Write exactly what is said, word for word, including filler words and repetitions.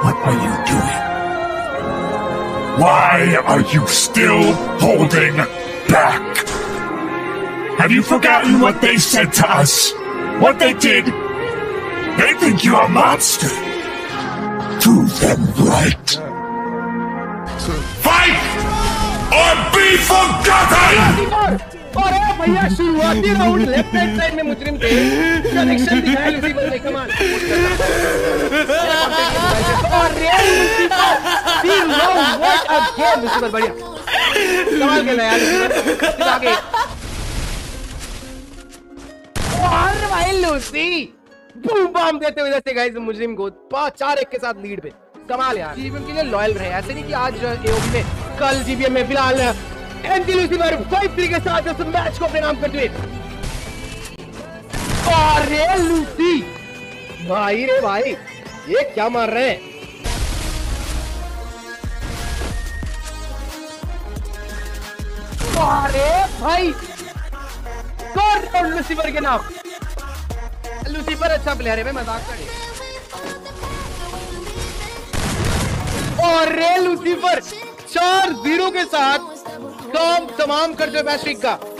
What are you doing? Why are you still holding back? Have you forgotten what they said to us? What they did? They think you're a monster. Prove them right. Fight or be forgotten! और भैया शुरुआती round left hand side में मुजरिम थे, connection दिखाया Lucifer ने, कमाल। और रियल लूसीफर तीन round what a game, Lucifer बढ़िया कमाल खेला यार लूसीफर। आगे और भाई लूसी बूम बम देते हुए जैसे गाइस मुजरिम को पांच चार एक के साथ लीड पे, कमाल यार। जीबीएम के लिए लॉयल रहे, ऐसे नहीं कि आज एओबी में, कल जीबीएम में। फिलहाल एनजी लूसीफर फाइव थ्री के साथ इस मैच को अपने नाम करते हुए, और रे लूसी भाई रे भाई ये क्या मार रहे हैं। अरे भाई कौन लूसीफर के नाम, लूसीफर अच्छा प्लेयर है, मैं मजाक कर। और रे लूसीफर चार जीरो के साथ काम तमाम करते हुए मैच का।